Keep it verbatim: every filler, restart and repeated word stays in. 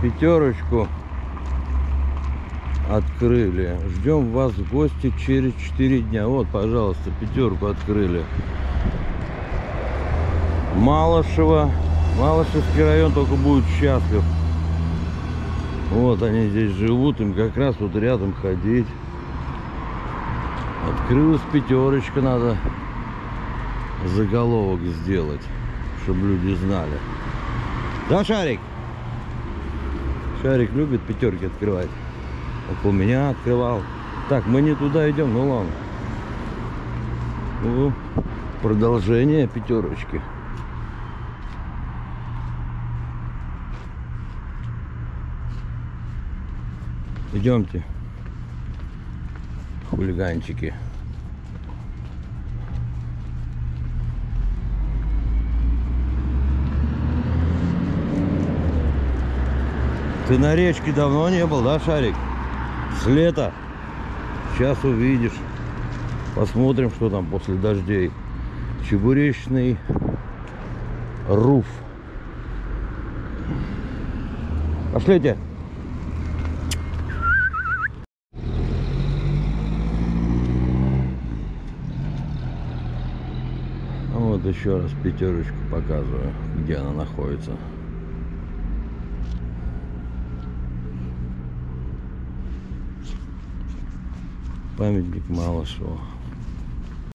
Пятерочку открыли. Ждем вас в гости через четыре дня. Вот, пожалуйста, пятерку открыли. Малышево. Малышевский район только будет счастлив. Вот они здесь живут, им как раз вот рядом ходить. Открылась пятерочка, надо заголовок сделать, чтобы люди знали. Да, Шарик? Шарик любит пятерки открывать. Около меня открывал. Так, мы не туда идем, ну ладно. Ну, продолжение пятерочки. Идемте, хулиганчики. Ты на речке давно не был, да, Шарик? С лета. Сейчас увидишь. Посмотрим, что там после дождей. Чебуречный руф. Пошлите. Вот еще раз пятерочку показываю, где она находится. Памятник Малышеву.